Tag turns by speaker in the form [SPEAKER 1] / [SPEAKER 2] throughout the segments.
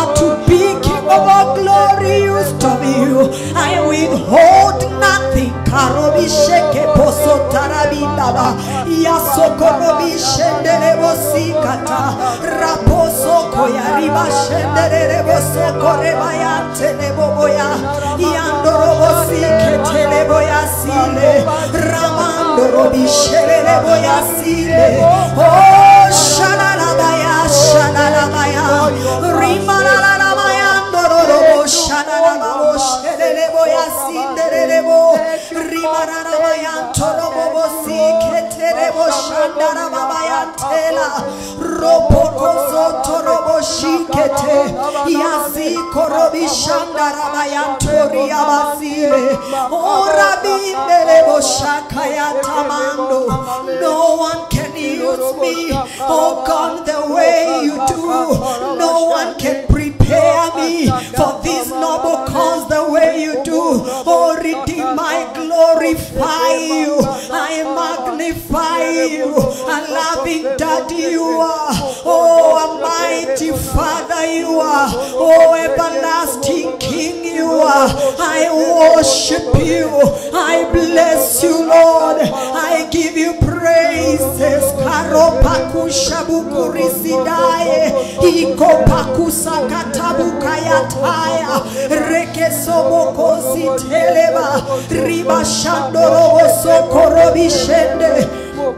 [SPEAKER 1] but to be King of all glory used to be you. I withhold nothing. Karobisheke poso tarabindaba yasokorobishendere bosikata raposo koyariba shendere bosoko rebayante neboboya yandoro bosikete neboya sile ramandoro bishere boya sile oh shanalabaya shanalabaya rimanalabaya ndoro shanalabaya shere boya sindere bo rimarana mayantoro bobosi keterebo shandara mabayantela roboko zotoro boshikete yazi korobi shandara mayantori abasile orabindele boshakaya tamando. No one can use me, oh God, the way you do. No one can prepare me for this noble cause the way you do. Oh, redeem my glorify you, I magnify you, a loving daddy you are, oh a mighty father you are, oh everlasting king you are. I worship you, I bless you Lord, I give you praises. Karopakusha bukurisidaye ikopakusa katabukayataya rekesobokosi teleba ribashandoro sokorobishende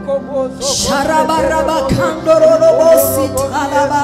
[SPEAKER 1] sharabaraba kandoro bosi talaba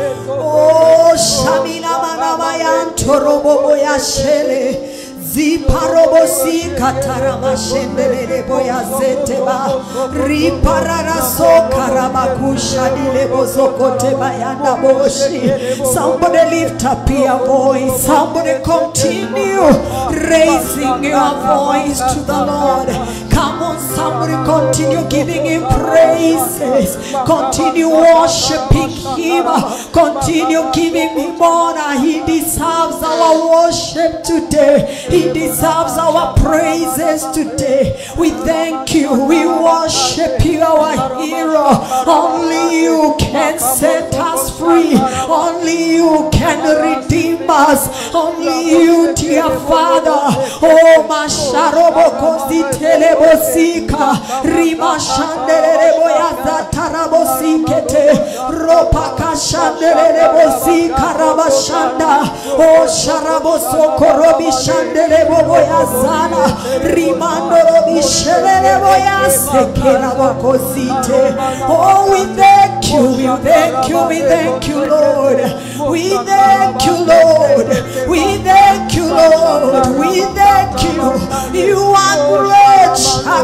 [SPEAKER 1] oh shamina manama yantorobo yashele ziparobosi katarama shendele boya zeteba riparara sokarabakusha dilebo zokote bayanda boshi. Somebody lift up your voice, somebody continue raising your voice to the Lord. Come on, somebody continue giving him praises, continue worshiping him, continue giving him honor. He deserves our worship today, he deserves our praises today. We thank you, we worship you, our hero. Only you can set us free, only you can redeem us, only you, dear Father. Oh masharoboko telebosika rima shandere boya zatarabosikete ropaka shandere bosika rabashanda oh sharaboso korobi shandere boya zana rimando robi shere boya sekera bokozite. Oh we thank you, we thank you, we thank you Lord, we thank you Lord, we thank you Lord, we thank you. You are great,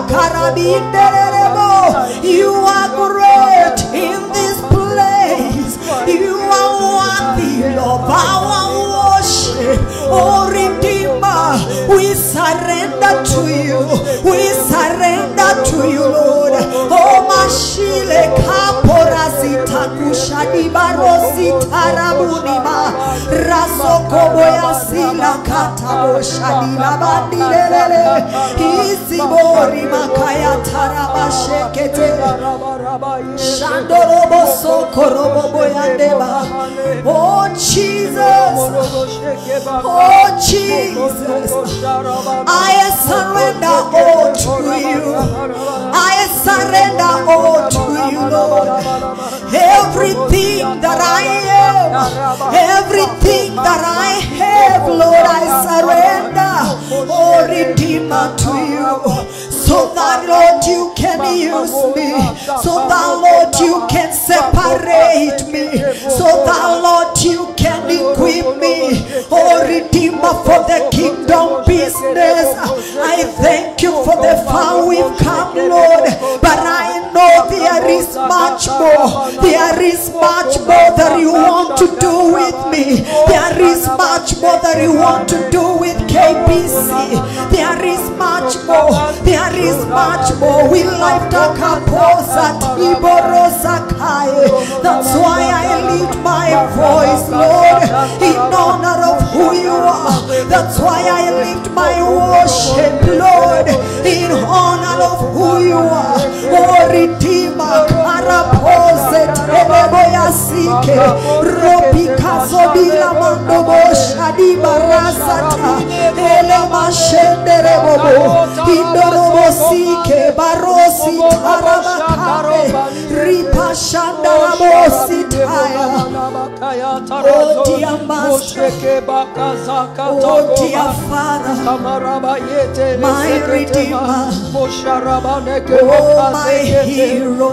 [SPEAKER 1] you are great in this place. You are worthy of our worship. Oh Redeemer, we surrender to you, we surrender to you Lord. Oh Mashile kaporazita kushadi barosi tarabunima rasoko boya sila katabo shadi labandilele isibori makaya tarabashekete shandorobo sokorobo boyandeba. Oh Jesus, oh Jesus, I surrender all to you, I surrender all to you Lord. Everything that I am, everything that I have Lord, I surrender, oh Redeemer, to you, so that Lord you can use me, so that Lord you can separate me, so that Lord you can equip me, oh Redeemer, for the kingdom business. I thank you for the far we've come Lord, but I know there is much more, there is much more that you want to do with me, there is much more that you want to do with KBC, there is much more, there is much more. We lift a kaposa tiborosa kai. That's why I lift my voice Lord in honor of who you are. That's why I lift my worship Lord in honor of who you are. Oh Redeemer, karapose teleboya sike ropika sobila mando boshadi barasata ele mashendere bobo indoro sike barosi tarabakare ripa shandara bosi taya. Oh dear Master, oh dear Father, my Redeemer, oh my hero.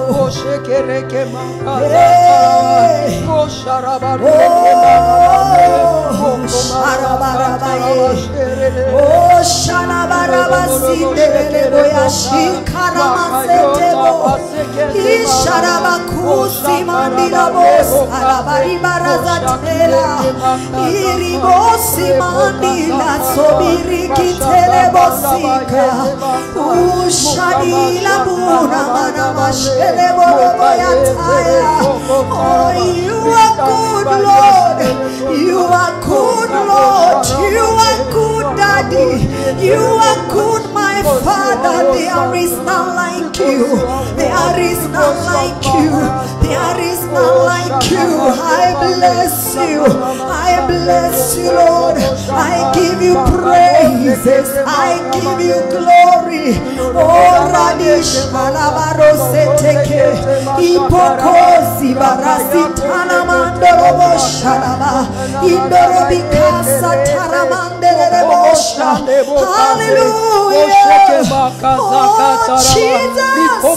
[SPEAKER 1] Oh Sharabaraba Sindele Boya Shikaramasebo Isharabakusi Mandila Bos Arabaribazatela Iribosi Mandila Sobiriki Telebosika Ushadila Buna Manamashele Boya Taya. Oh, you are good, Lord. You are good, Lord. You are good, Daddy. You are good, my Father. There is none like you. There is none like you. There is none like you. I bless you. I bless you, Lord. I give you praises. I give you glory. Oh, Radish Alabaroseteke Ipokosi Barasitana Mandorobo Shalaba Indorobikasa Taramandere Bosha. Hallelujah. Oh, Jesus.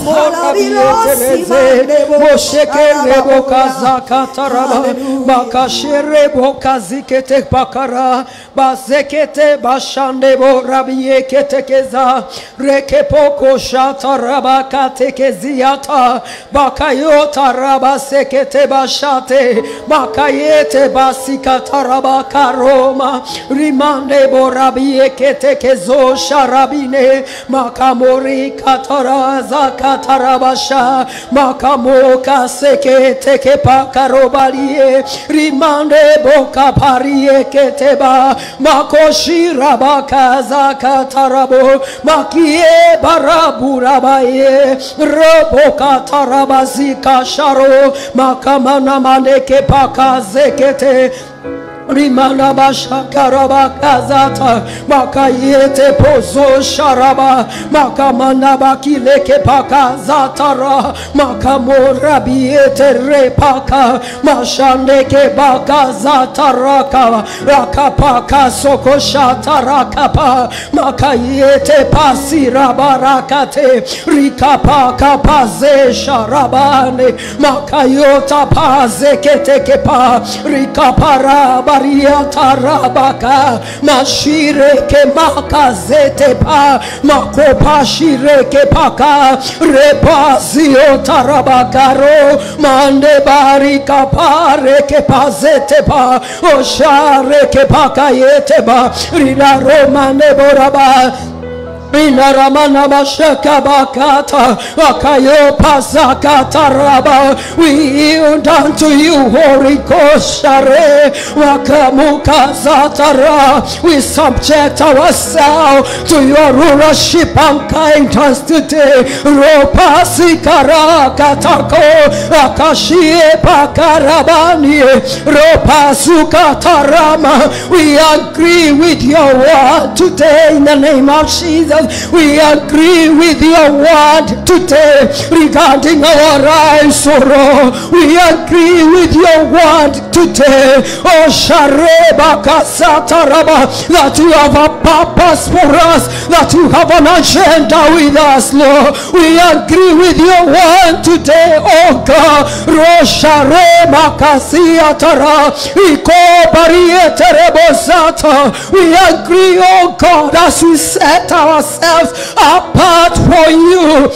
[SPEAKER 2] Rekepoko shataraba katekeziata bakayota raba sekete bashate bakayete basikataraba karoma rimande borabie ketekezo sharabine makamori kataraza katarabasha makamoka sekete kepakarobalie rimande boka parie keteba makoshira bakaza katarabo makie baraburabaye roboka tarabazika sharo makamana maneke pakazekete Rimana basha karaba kazata makayete pozo sharaba makamana bakileke paka zatara makamora biete repaka mashandeke baka zataraka rakapaka soko shatarakapa makayete pasira barakate rikapaka paze sharabane makayota pazekete kepa rikapara Maria Tarabaka Mashire ke makazete pa makopa shire ke paka repazio tarabakaro mande barika pare ke pazete pa oshare ke paka yete ba rina romane boraba Inaramana mashaka bakata akayo pasakata raba. We yield unto you, Holy Ghost. Wakamuka zatara. We subject ourselves to your rulership and kindness today. Ropasi karakatako akashie pakarabani ropasuka tarama. We agree with your word today in the name of Jesus. We agree with your word today regarding our lives, sorrow. We agree with your word today, oh Shareba Kasataraba, that you have a purpose for us, that you have an agenda with us, Lord. We agree with your word today, oh God. Rosharema Kasiatara, Iko Barieterebosata. We agree, oh God, as we set ourselves apart for you.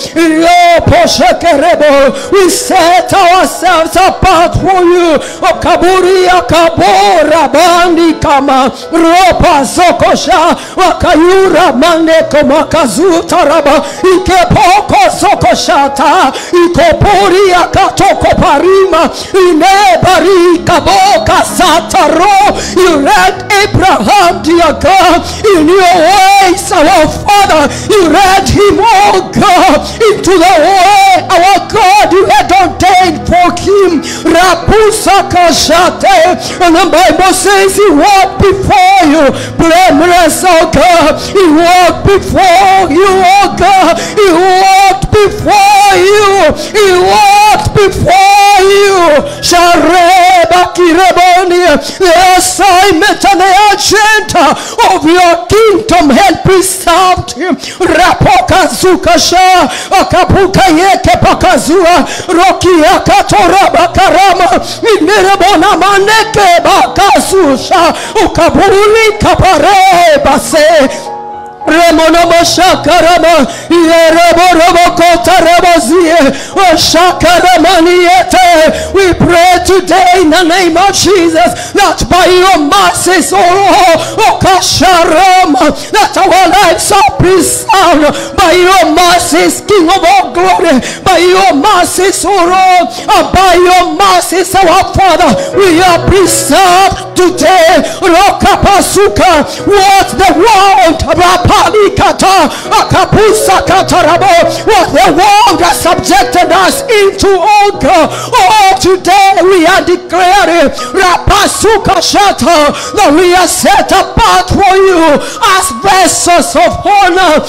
[SPEAKER 2] We set ourselves apart for you. Okaburia kabora bandi kama ropa sokosha wakayura mande kama kazuta raba ikepoko sokoshata ikopuria katoko parima inebari kaboka sa You led Abraham, dear God, in your ways, our Father. You led him, oh God, into the way, our God, you had ordained for him. And the Bible says he walked before you, blameless, oh God. He walked before you, oh God. He walked before you. He walked before you. Shareba Kirebonia, the assignment and the agenda of your kingdom had preserved him. Rapoka Zukasha, Akapuka Yeke Pakazua, Roki Akatora Bakarama, Minerabona Maneke Bakazusha, Ukabuli Kapare Base. Remonomo shakarama, yereborobo kotaremozie, shakaramaniete. We pray today in the name of Jesus that by your mercies, oh kasharama, that our lives are preserved by your mercies, King of all glory, by your mercies, oh Lord, and by your mercies, our Father, we are preserved today. Rokapasuka, what the world what the world has subjected us into, oh God. Oh, today we are declaring that we are set apart for you as vessels of honor,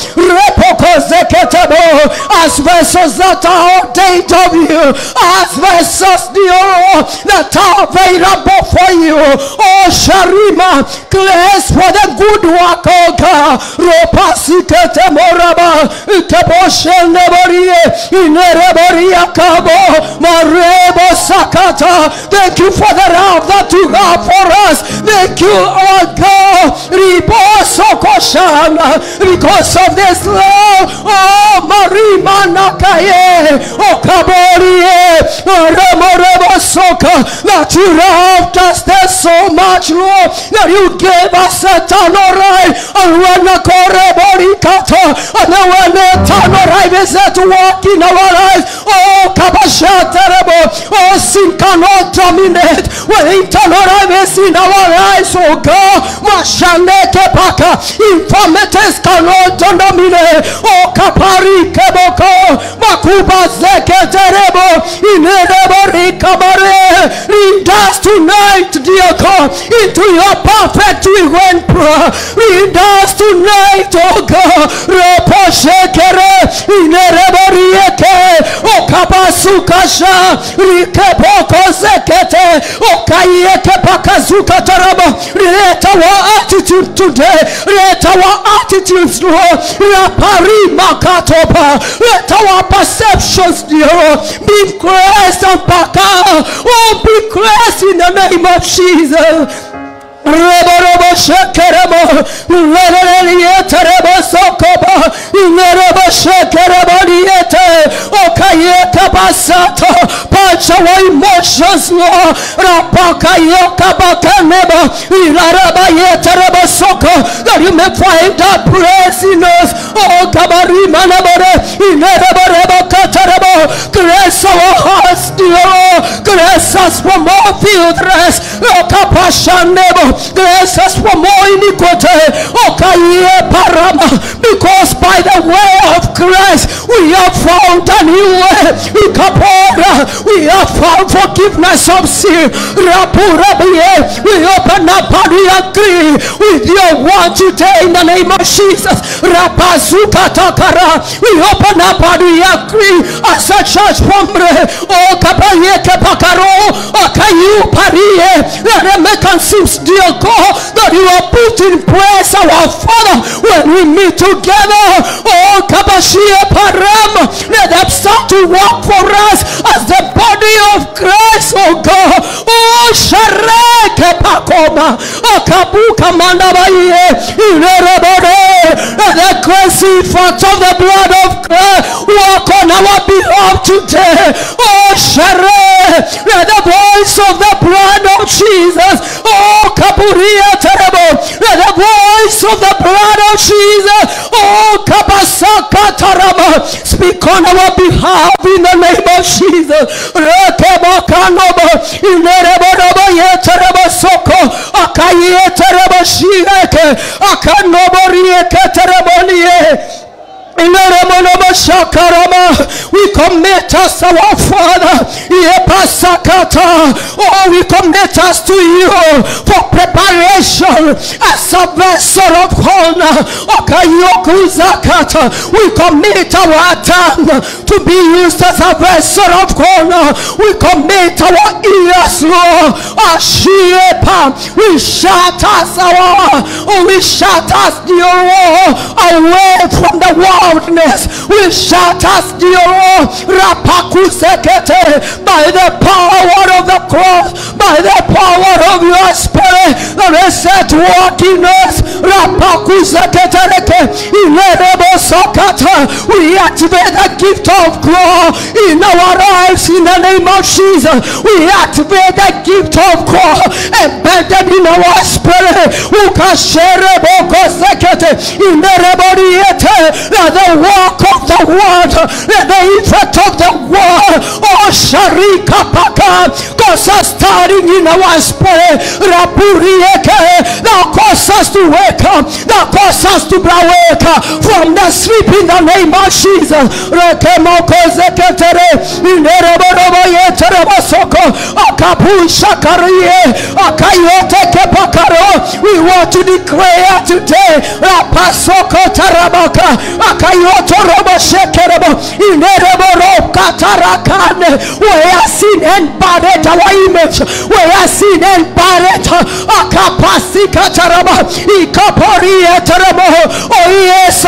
[SPEAKER 2] as vessels that are ordained of you, as vessels, dear, that are available for you. Oh, Sharima, grace for the good work, oh God. Ropasikete moraba, Ikeboshe neberie, Inereboria kabo, Marebo sakata. Thank you for the love that you have for us. Thank you, oh God. Riboso koshana, because of this love. Oh, Marima nakaye, oh Kaborie, Remorebo soka, that you loved us there so much, Lord, that you gave us eternal right. And when the and then when the eternal right is there to walk in our lives, oh Kabashaterebo, oh sin cannot dominate. When the eternal right is in our lives, oh God, Mashaneke Paka, infirmities cannot dominate. Oh Kapari Keboko, Makuba Zeketerebo, Inerebo Rikabare, lead us tonight, dear God, into your perfect will and prayer. Lead us tonight, oh God. Reposhekere, Inereborieke, O Kabasukasha, Rikepoko Zekete, O Kayeke Pakazuka Taraba. Let our attitude today, let our attitudes, Lord, Rapari Makatopa, let our perceptions, dear, be Christ and Paka, oh, be Christ in the name of Jesus. Rebo shekeremo, terebo sokoba, nerebo shekeremo diete, okayeka basato, punch our emotions, Lord. Rapaka yoka bakaneba, ilaraba yeterebo soko, that you may find that praise in us. Oh, kabarima nebore, inerebo rebo katerebo, grace our hearts, dear, grace us for more filthiness, okapasha nebo. Grace us for more iniquity, because by the way of Christ we have found a new way. We have found forgiveness of sin. We open up and we agree with your word today in the name of Jesus. We open up and we agree as a church family. Dear God, that you are put in place, our Father, when we meet together. Oh, Kabashia Param, let them start to work for us as the body of Christ, oh God. Oh, Shareke Pakoma, oh Kabuka Mandabaye, the crazy front of the blood of Christ walk on our behalf today. Oh, Share, let the voice of the blood of Jesus, oh Kaburia Terebo, let the voice of the blood of Jesus, oh Kabasaka Tarama, speak on our behalf in the name of Jesus. Rekeba Kanoba, in the Rebo Yeterebo Soko. akanoborie keterebonie. We commit us, our Father. Oh, we commit us to you for preparation as a vessel of honor. We commit our tongue to be used as a vessel of honor. We commit our ears, Lord. We shut us away from the world. We shout us, dear Rapakusekete, by the power of the cross, by the power of your spirit that is set working us. Rapakusekete, we activate the gift of God in our lives in the name of Jesus. We activate the gift of God embedded in our spirit. The work of the word, the effect of the word, oh Sharika Paka, cause us starting in our spirit, Rapurieke, thou cause us to wake up, thou cause us to awake from the sleep in the name of Jesus. Rekemoko Zeketere, Ineroborobo Yeterebosoko, Akapu Shakarie, Akayote Kepakaro. We want to declare today, Rapasoko Tarabaka, Akayoto Robo Shekerebo, Inerebo Katarakane, we are seen and buried our image, we are seen and buried Akapasi Kataraba, Ikapori Eterebo, oh yes,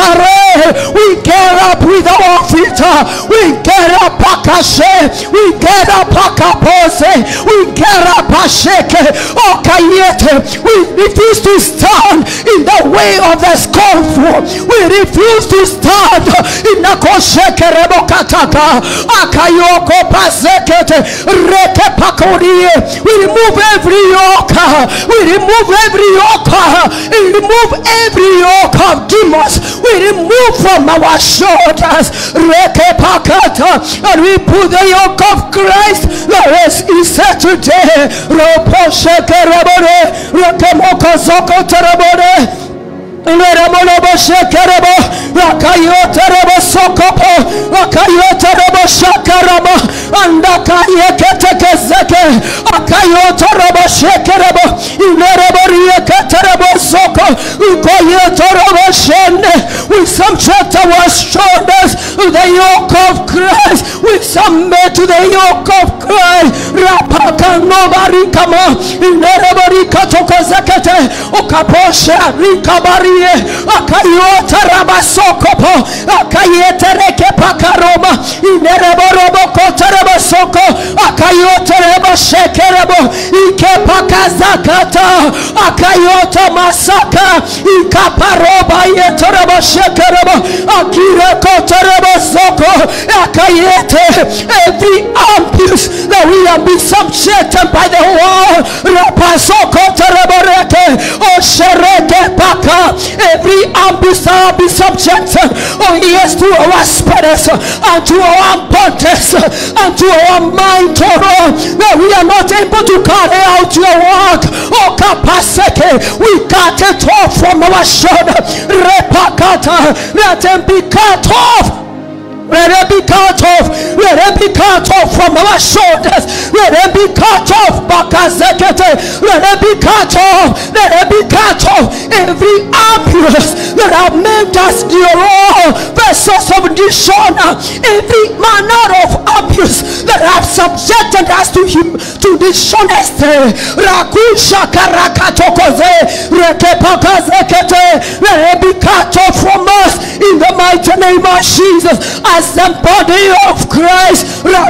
[SPEAKER 2] we get up with our feet, we get up Akashe, we get up Akapose, we get up Asheke, Okayete, we refuse to stand in the way of the scornful, we refuse to stand in the Koshekerebo Kataka, Akayoko Pasekete, Reke Pakorie, we remove every yoke, we remove every yoke, we remove every yoke of demons, we remove from our shoulders, Reke Pakata, and we put the yoke of Christ that is said today, Ropo Shekerebore, Reke Moko Zoko Terebore, Leremolobo Shekerebo, Rakayoterebo Sokopo, Rakayoterebo Shakaraba, and Akayeketekezeke, Akayoterebo Shekerebo, Ilerebo Rieketerebo Soko, Ukoyoterebo Shende. We subject our shoulders to the yoke of Christ. We submit to the yoke of Christ. Rapaka Nobarikama, Ilerebo Rikatokozekete, Okaposha, Rikabari. Akayota Rabasokopo, Akayetereke Pakaroma, Inereborobo Terebasoko, Akayota Reba Shekerebo, Ike Pakazakata, Akayota Masaka, Ikaparoba Yetereba Shekerebo, Akireko Terebasoko, Akayete, every abuse that we have been subjected by the wall, Rapasoko Tereboreke, Oshereke Paka. Every abuse shall be subjected, oh yes, to our spirits and to our bodies and to our mind, that we are not able to carry out your work. Oh capacity, we cut it off from our shoulder. Repakata, let them be cut off. Let it be cut off. Let it be cut off from our shoulders. Let it be cut off. Bakazekete. Let it be cut off. Let it be cut off. Every abuse that have made us your vessels of dishonor. Every manner of abuse that have subjected us to him, to dishonesty. Rakusha karakatokoze. Rekepakazekete. Let it be cut off from us in the mighty name of Jesus. As the body of Christ, we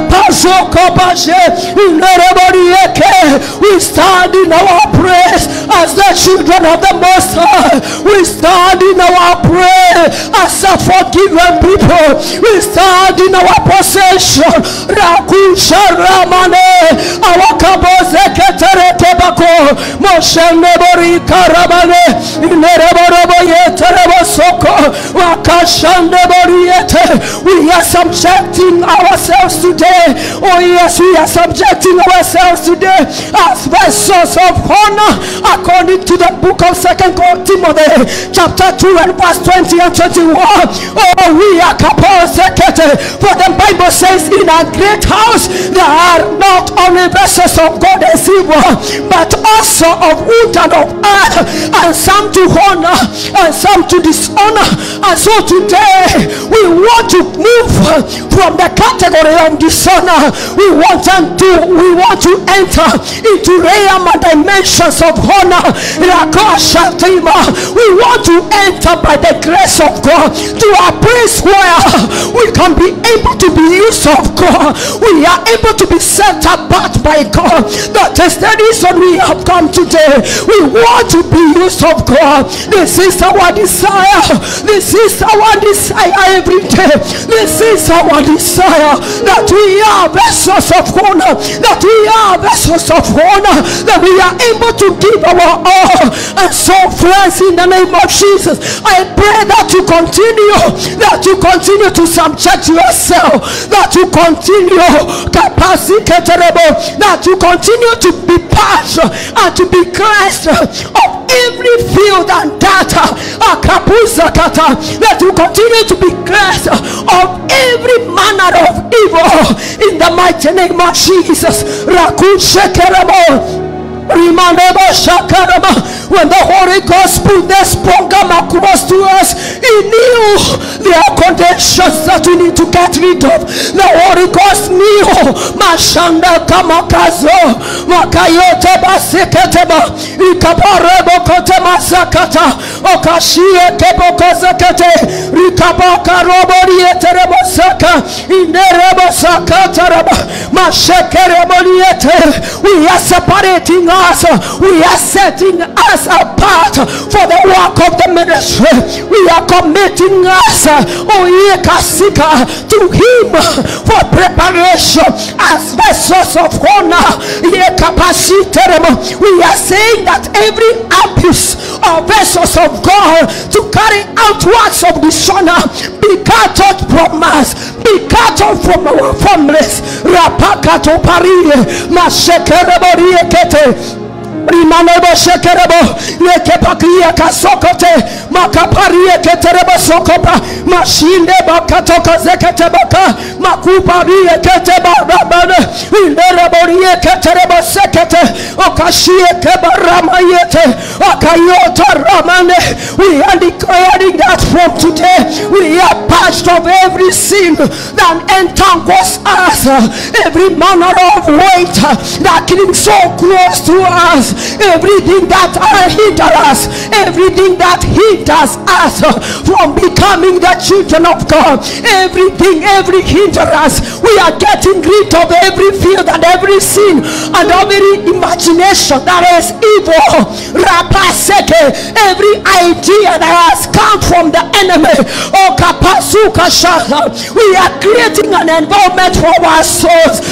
[SPEAKER 2] stand in our praise as the children of the Most High. We stand in our praise as a forgiven people. We stand in our possession. Rakusha Ramane, our Kabozekere Kebako, Moshe Nebori Karabane, Nereborobo Yeterebo Soko, Wakashandebori Yete. We are subjecting ourselves today. Oh yes, we are subjecting ourselves today as vessels of honor. according to the book of 2 Timothy chapter 2 and verse 20 and 21. Oh, we are capacited. For the Bible says, in a great house there are not only vessels of gold and silver, but also of wood and of earth, and some to honor and some to dishonor. And so today we want to move from the category of dishonor. We want to enter into realm and dimensions of honor. We want to enter by the grace of God to a place where we can be able to be used of God. We are able to be set apart by God. That is the reason we have come today. We want to be used of God. This is our desire. This is our desire every day. This is our desire, that we are vessels of honor, that we are vessels of honor, that we are able to give our all. And so, friends, in the name of Jesus, I pray that you continue to subject yourself, that you continue that you continue to be part and to be cleansed of every field and data, that you continue to be cleansed of every manner of evil in the mighty name of Jesus. When the Holy Ghost put this program across to us, He knew there are conditions that we need to get rid of. The Holy Ghost knew Mashanda Kamakazo Makayote Basiketeba Ikaparebo Kotema Sakata Okashie Kebokozakate Rikabaka Roboriete Saka Inerebo Sakataraba Mashekereboliete. We are separating us, we are setting us apart for the work of the ministry. We are committing us to Him for preparation as vessels of honor. We are saying that every abuse of vessels of God to carry out works of dishonor be cut out from us, be cut out from our families. Rapakato parie mashekereboriekete Rimanebo shekerebo yekepakia kasokote makaparie keterebo sokopa mashinde bakatoka zeketebaka makuparie keteba rabane indereborie keterebo sekete okashie kebarama yete okayota ramane. We are declaring that from today we are purged of every sin that entangles us, every manner of weight that came so close to us, everything that hinders us, everything that hinders us from becoming the children of God, every hindrance. We are getting rid of every fear and every sin and every imagination that is evil. Rapaseke, every idea that has come from the enemy. We are creating an environment for our souls.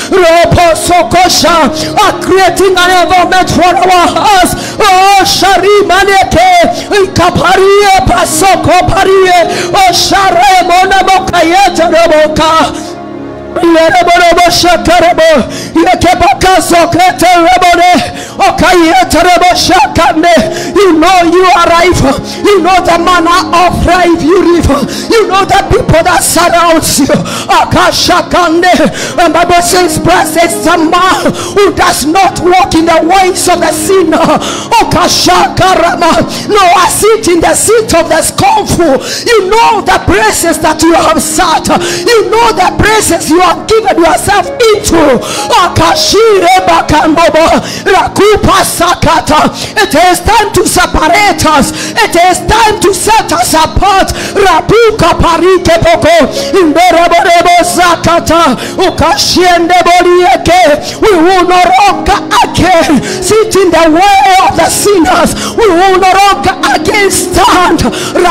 [SPEAKER 2] Creating an environment for our hearts. Oh, Shari Maneke, Kaparie, Pasoko Parie, oh, Share Monabokayeta Roboka. You know you are rife. You know the manner of life you live. You know the people that surrounds you. And Bible says, blessed is the man who does not walk in the ways of the sinner. No, I sit in the seat of the scornful. You know the places that you have sat. You know the places you have given yourself into. It is time to separate us. It is time to set us apart. We will no longer again sit in the way of the sinners. We will no longer again stand.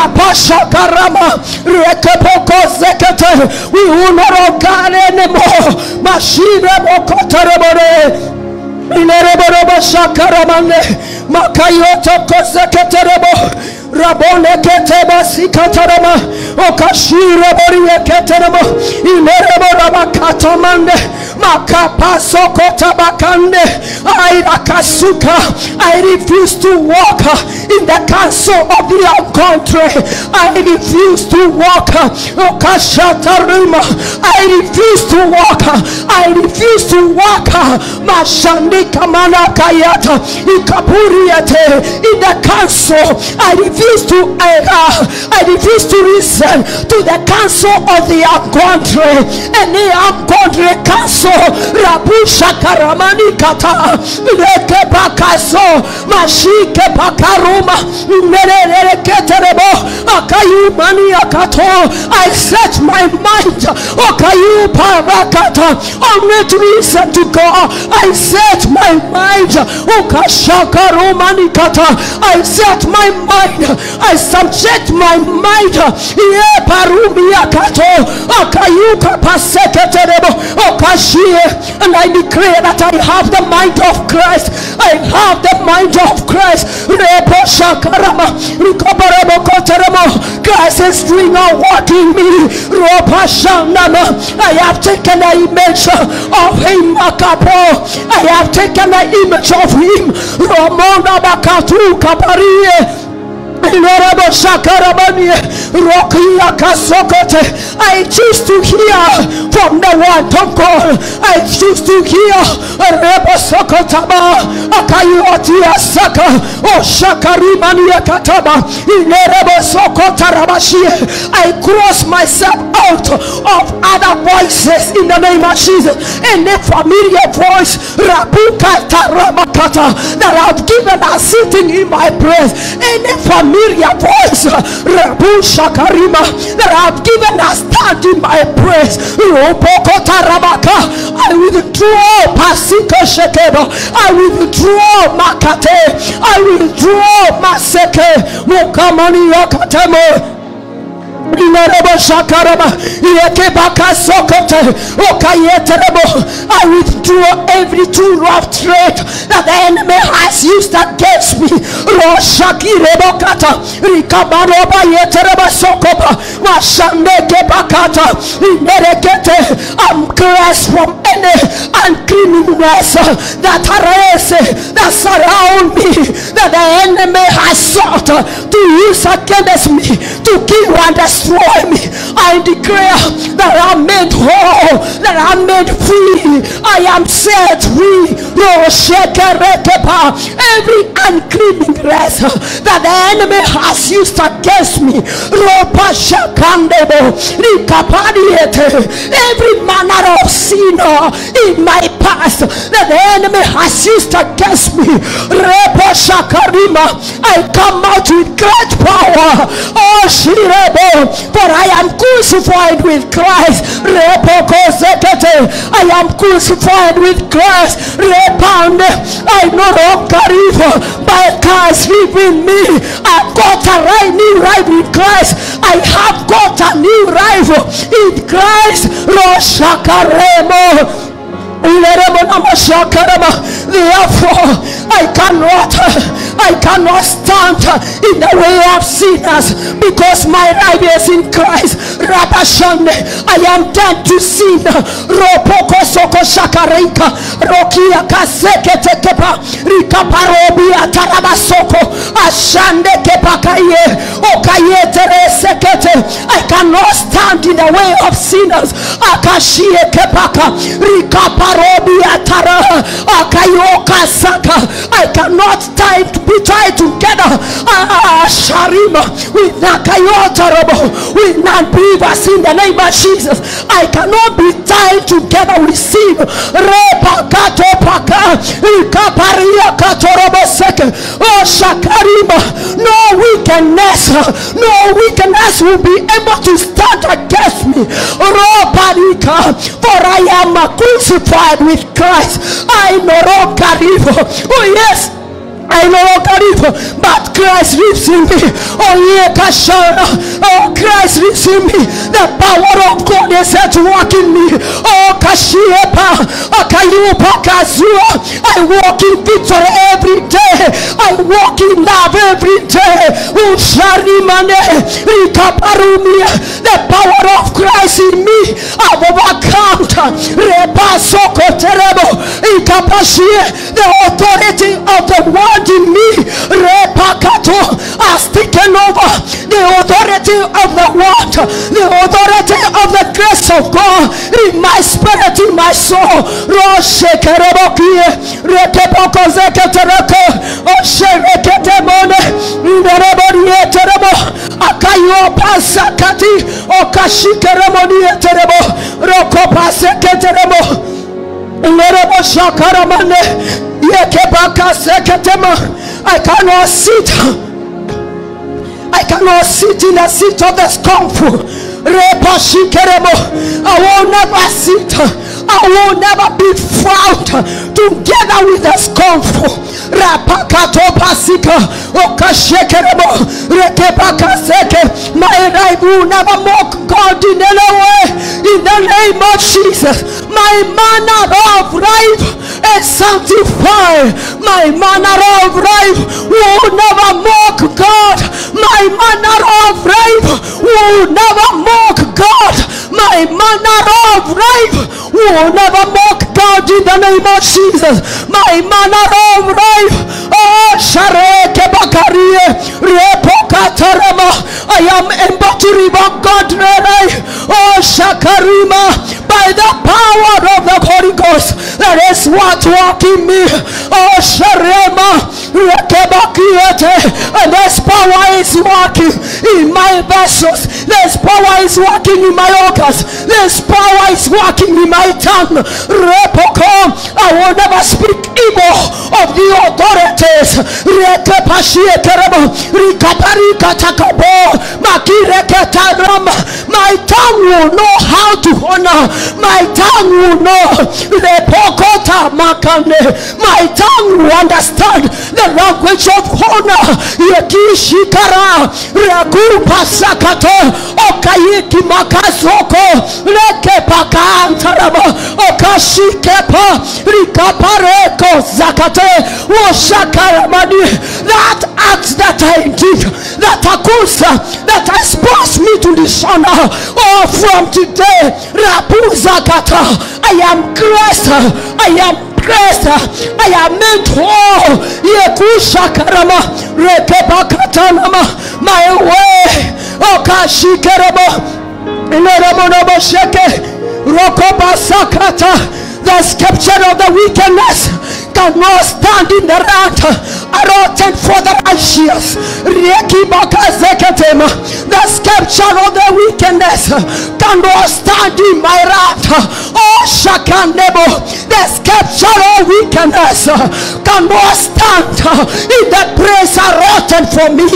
[SPEAKER 2] We will no longer anymore. Mashire bokoterebore. Inereborobo shakaramane. Makayoto koseketerebo. Rabone keteba sikatarama. Okashire boriye keterebo. Inereboraba katamande. Makapa sokota bakande. I refuse to walk in the counsel of the ungodly. I refuse to walk. I refuse to walk. I refuse to walk. Mashandika manakayata ikapuriate in the counsel. I refuse to listen to the counsel of the ungodly. Any ungodly counsel, Rabusha Karamani Kata, Leke Bakaso, Mashike Bakaruma, Nerere Keterebo, Akayu Maniakato. I set my mind, Okayu Parakata, only to listen to God. I set my mind, Okashaka Romanikata. I set my mind, I subject my mind, and I declare that I have the mind of Christ. I have the mind of Christ. Christ is doing a work in me. I have taken the image of him. I have taken the image of him. I choose to hear from the word of God. I choose to hear I cross myself out of other voices in the name of Jesus. Any familiar voice that I've given a sitting in my praise, any familiar voice that I've given a stand in my praise, I withdraw Pasika Shekeba, I withdraw Makate, I withdraw Maseke, Mukamani Yakatemo. I withdraw every too rough threat that the enemy has used against me. I'm cleansed from any uncleanness that surround me, that the enemy has sought to use against me to kill and destroy me. I declare that I'm made whole, that I'm made free, I am set free. Every uncleanness that the enemy has used against me, every manner of sin in my past that the enemy has used against me, I come out with great power. For I am crucified with Christ. I am crucified with Christ. I no longer live, but Christ live in me. I've got a new life with Christ. I have got a new life in Christ. Therefore, I cannot stand in the way of sinners, because my life is in Christ. I am dead to sin. I cannot stand in the way of sinners. I cannot be tied together with with non-believers in the name of Jesus. I cannot be tied together with sin. No wickedness will be able to stand against me. For I am crucified with Christ. I no longer live. Oh yes, I no longer live, but Christ lives in me. Oh yeah, oh, Christ lives in me. The power of God is at work in me. Oh Kashiepa, Akayupa Kazua. I walk in victory every day. I I walk in love every day. The power of Christ in me, I've overcome. The authority of the word in me has taken over. The authority of the word, the authority of the grace of God in my spirit, in my soul. I cannot sit in the seat of the scornful. I will never sit. I will never be found together with the scornful. My life will never mock God in any way. In the name of Jesus, my manner of life is sanctified. My manner of life will never mock God. My manner of life will never mock God. My manner of life will never mock God in the name of Jesus. My manner of life, I am embodied of God. By the power of the Holy Ghost, that is what walking me. And this power is working in my vessels. This power is working in my organs. This power is working in my tongue. I will never speak evil of the authorities. My tongue will know how to honor. My tongue will know. My tongue will understand the language of honor. That act that I did, that akusa, that exposed me to dishonor, from today, I am graced. I am graced. I am meant whole. My way. The scripture of the wickedness cannot stand in the wrath allotted for the righteous. The scripture of the wickedness cannot stand in my wrath. The scripture of wickedness cannot stand in the praise allotted for me.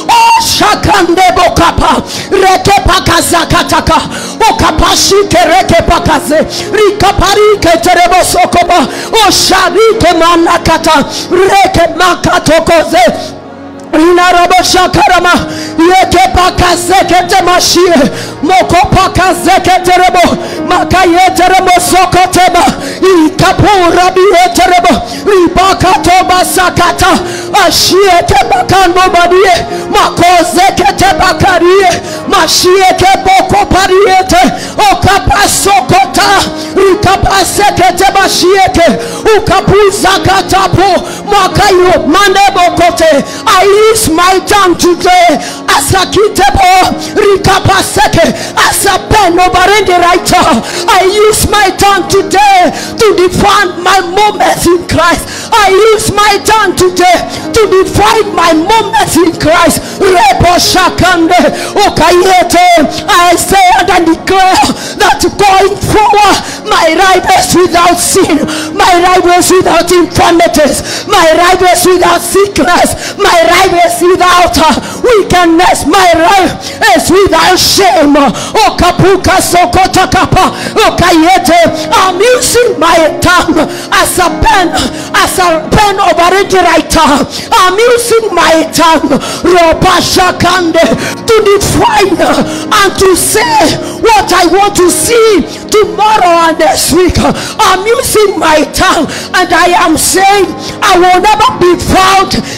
[SPEAKER 2] Manakata reke makatokoze Inaraboshakarama yekepaka zekete mashie mokopaka zeketerebo makayeterebo sokoteba ikapura bieterebo ribakatoba sakata ashieke bakando badie makozekete bakarie mashieke boko pariete okapasokota rikapasekete bashieke ukapuza katapo makayo mandebokote. I use my tongue today as a kitebo rikapaseke as a pen over in the writer. I use my tongue today to define my moments in Christ. I use my tongue today to define my moments in Christ. Rebo shakande okayete. I say and declare that going forward, my life is without sin, my life is without infirmities, my life is without sickness, my life is without wickedness, my life is without shame. Okapuka sokotakapa okayete. I'm using my tongue as a pen over the writer. I'm using my tongue to define and to say what I want to see tomorrow and next week. I'm using my tongue and I am saying I will never be found in the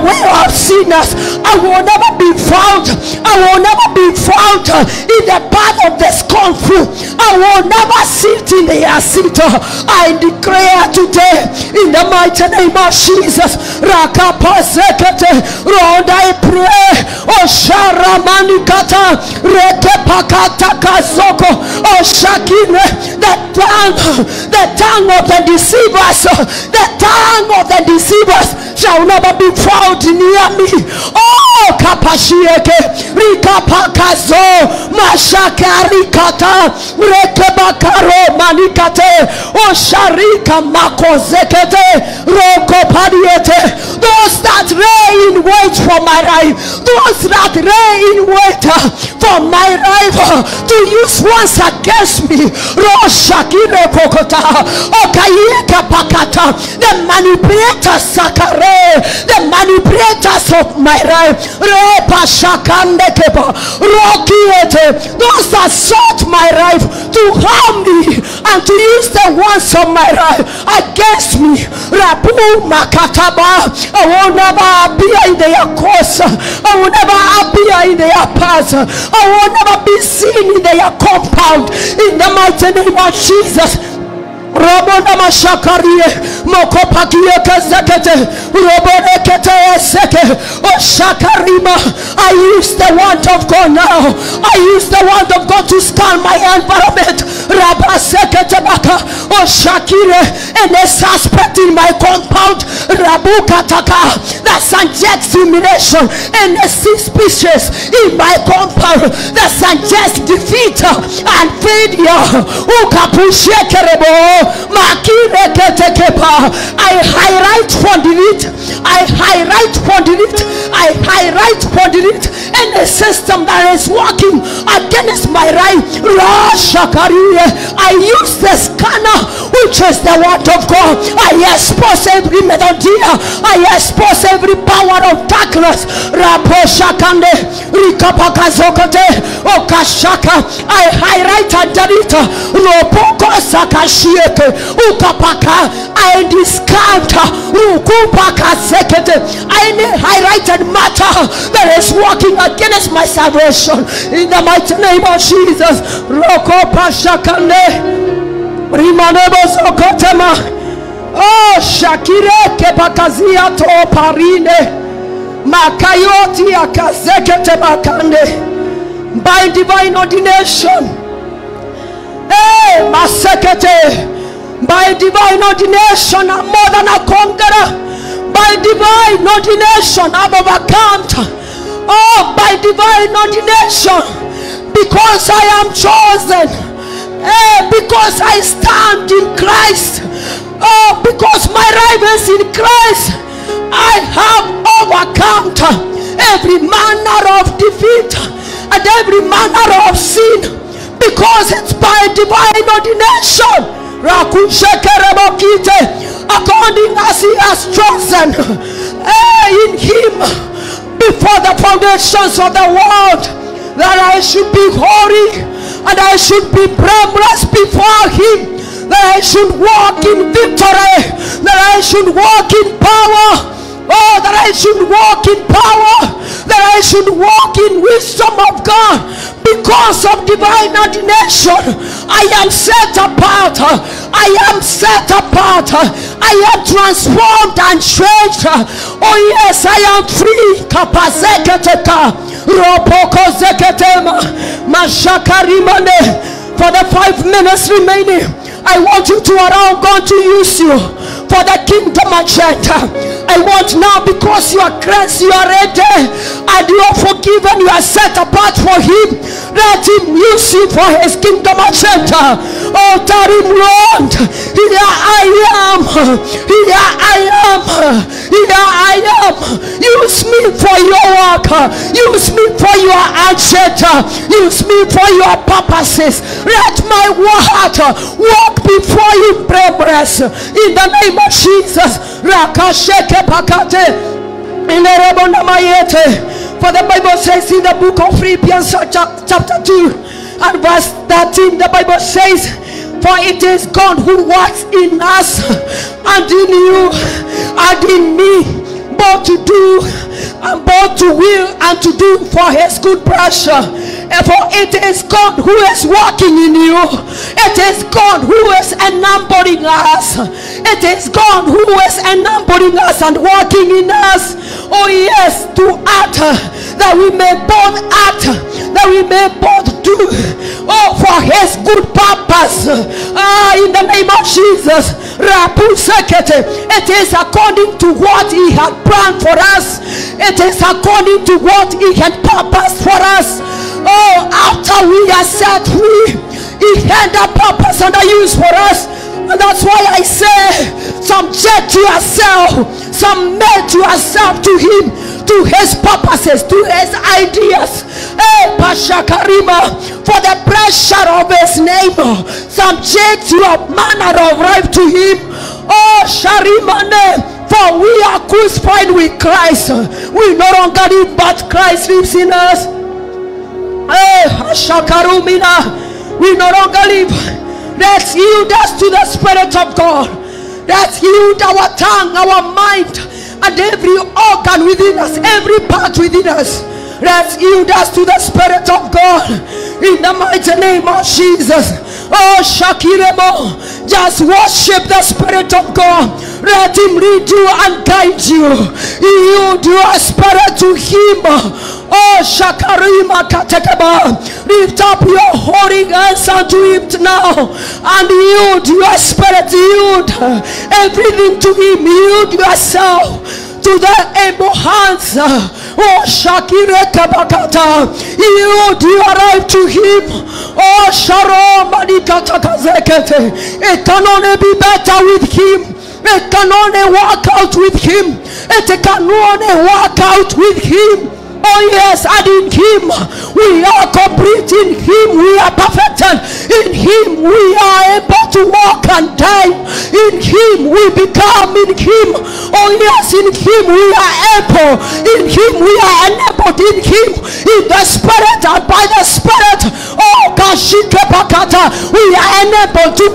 [SPEAKER 2] way of sinners. I will never be found. I will never be found in the path of the scornful. I will never sit in their seat. I declare today in the mighty name of Jesus. Rakapazekete. Lord, I pray. Oh Sharamanikata. Rekepakata Kazoko. Oh Shakine. The tongue of the deceivers. The tongue of the deceivers shall never be found near me. Oh Kapashieke. Rikapakazo. Mashakarikata. Rekebakaro manikate. O sharika makozekete. Rokopadiete. Those that lay in wait for my life. Those that lay in wait for my life to use once against me. Roshakire kokota. Okayeka pakata. The manipulators sakare. The manipulators of my life. Repa shakandekeba. Rokiete. Those that sought my life to harm me and to use the words of my life against me. Rabu makataba. I will never appear in their course. I will never appear in their path. I will never be seen in their compound. In the mighty name of Jesus. Robona mashakarie mokopakie kazakete robone kete seke o shakarima. I use the word of God now. I use the word of God to scan my environment. Rabasekete baka o shakire and a suspect in my compound. Rabukataka that suggests humiliation and a suspicious in my compound that suggests defeat and failure. Ukapushekerebo. I highlight for delete. I highlight for delete. I highlight for delete. And the system that is working against my right. I use the scanner, which is the word of God. I expose every melodia. I expose every power of darkness. I highlight and delete. Ukapaka, I discount Ukupaka Sekete, any highlighted matter that is working against my salvation in the mighty name of Jesus. Roko Pashakane Rimanebo Sokotema. Oh Shakire Kepakazia to Parine Makayoti Akazekete Makande by divine ordination. Hey, Masekete. By divine ordination, I'm more than a conqueror. By divine ordination, I'm overcome. Oh, by divine ordination, because I am chosen. Because I stand in Christ. Oh, because my life is in Christ, I have overcome every manner of defeat and every manner of sin. Because it's by divine ordination. According as he has chosen in him before the foundations of the world, that I should be holy and I should be blameless before him, that I should walk in victory, that I should walk in power. Oh, that I should walk in power, that I should walk in wisdom of God. Because of divine ordination, I am set apart. I am set apart. I am transformed and changed. Oh yes, I am free. For the 5 minutes remaining, I want you to allow God to use you for the kingdom agenda. I want now, because you are cleansed, you are ready, and you are forgiven, you are set apart for him. Let him use you for his kingdom agenda. Oh, tell him, Lord, here I am. Here I am. Here I am. Use me for your work. Use me for your agenda. Use me for your purposes. Let my word walk before you, blameless. In the name of Jesus. Rakasheke pakate. For the Bible says in the book of Philippians chapter 2 and verse 13, the Bible says, for it is God who works in us and in you and in me, both to do both to will and to do for his good pleasure. For it is God who is working in you. It is God who is enabling us. It is God who is enabling us and working in us. Oh yes, to act, that we may both act, that we may both do, oh, for his good purpose. In the name of Jesus. It is according to what he had planned for us. It is according to what he had purposed for us. Oh, after we are set free, he had a purpose and a use for us. And that's why I say, subject to yourself, submit yourself to him, to his purposes, to his ideas. For the pressure of his neighbor, subject your manner of life to him. Oh, Sharimane, for we are crucified with Christ. We no longer live, but Christ lives in us. We no longer live. Let's yield us to the Spirit of God. Let's yield our tongue, our mind, and every organ within us, every part within us. Let's yield us to the Spirit of God in the mighty name of Jesus. Oh, Shakiremo, just worship the Spirit of God. Let him lead you and guide you. Yield your spirit to him. Oh, Shakarima Katekaba, lift up your holy hands unto him now and yield your spirit, yield everything to him, yield yourself to the able hands. Oh, Shakire Kabakata, yield your life to him. Oh, Sharom Adikatakazekete, it can only be better with him. It can only work out with him. It can only work out with him. Oh yes, and in him we are complete. In him we are perfected. In him we are able to walk and die. In him we become. In him, oh yes, in him we are able. In him we are enabled. In him, in the Spirit and by the Spirit, oh Kashike Pakata, we are enabled to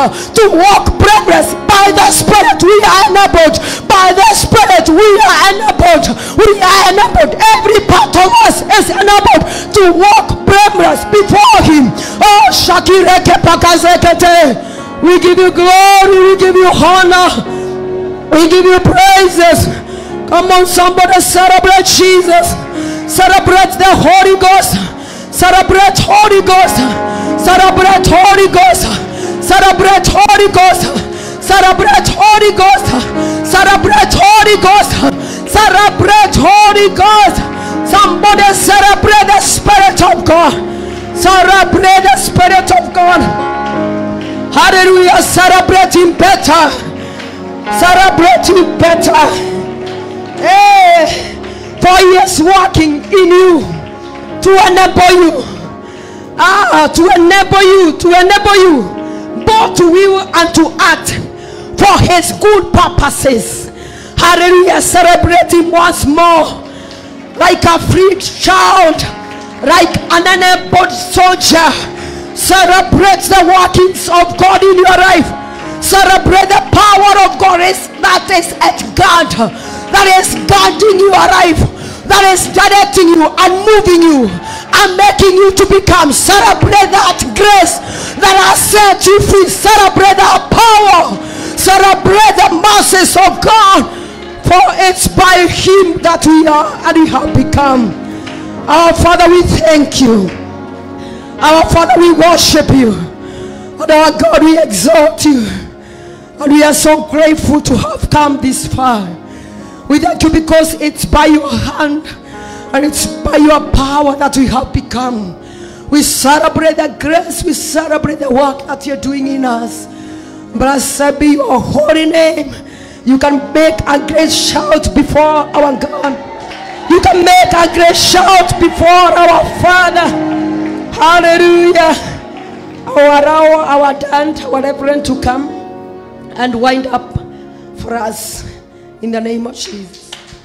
[SPEAKER 2] walk blameless. By the Spirit we are enabled. By the Spirit we are enabled. We are enabled. Every part of us is enabled to walk blameless before him. Oh, Shakireke Pakazekete, we give you glory, we give you honor, we give you praises. Come on, somebody celebrate Jesus, celebrate the Holy Ghost, celebrate Holy Ghost, celebrate Holy Ghost, celebrate Holy Ghost, celebrate Holy Ghost, celebrate Holy Ghost, celebrate Holy Ghost. Somebody celebrate the Spirit of God. Celebrate the Spirit of God. Hallelujah. Celebrate him better. Celebrate him better. Hey, for he is working in you to enable you. To enable you both to will and to act for his good purposes. Hallelujah. Celebrate him once more. Like a freed child, like an enabled soldier, celebrate the workings of God in your life. Celebrate the power of God that is at guard, that is guarding your life, that is directing you and moving you and making you to become. Celebrate that grace that has set you free. Celebrate that power. Celebrate the mercies of God. For it's by him that we are and we have become. Our Father, we thank you. Our Father, we worship you. And our God, we exalt you. And we are so grateful to have come this far. We thank you because it's by your hand and it's by your power that we have become. We celebrate the grace, we celebrate the work that you're doing in us. Blessed be your holy name. You can make a great shout before our God. You can make a great shout before our Father. Hallelujah. Our dad, our reverend to come and wind up for us in the name of Jesus.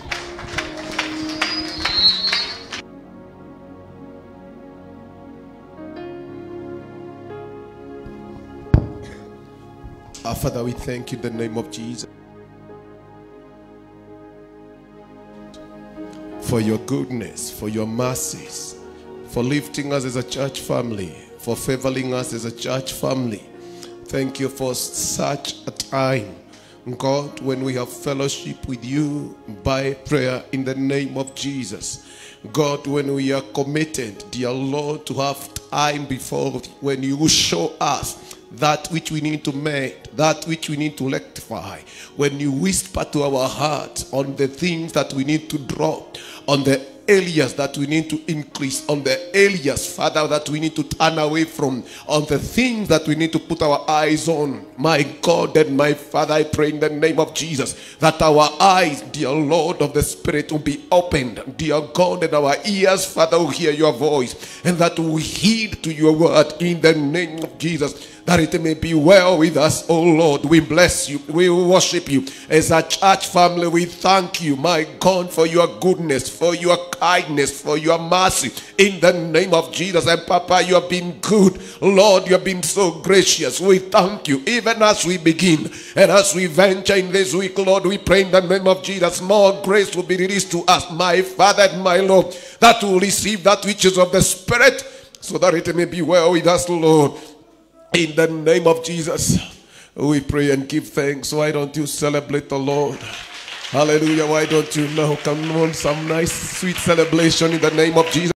[SPEAKER 3] Our Father, we thank you in the name of Jesus for your goodness, for your mercies, for lifting us as a church family, for favoring us as a church family. Thank you for such a time, God, when we have fellowship with you by prayer in the name of Jesus. God, when we are committed, dear Lord, to have time before when you show us that which we need to make, that which we need to rectify, when you whisper to our heart on the things that we need to drop, on the areas that we need to increase, on the areas, Father, that we need to turn away from, on the things that we need to put our eyes on. My God and my Father, I pray in the name of Jesus that our eyes, dear Lord of the Spirit, will be opened, dear God, and our ears, Father, will hear your voice, and that we heed to your word in the name of Jesus, that it may be well with us, oh Lord. We bless you. We worship you. As a church family, we thank you, my God, for your goodness, for your kindness, for your mercy, in the name of Jesus. And Papa, you have been good. Lord, you have been so gracious. We thank you. Even as we begin and as we venture in this week, Lord, we pray in the name of Jesus, more grace will be released to us, my Father and my Lord, that will receive that which is of the Spirit, so that it may be well with us, Lord. In the name of Jesus, we pray and give thanks. Why don't you celebrate the Lord? Hallelujah. Why don't you know? Come on, some nice sweet celebration in the name of Jesus.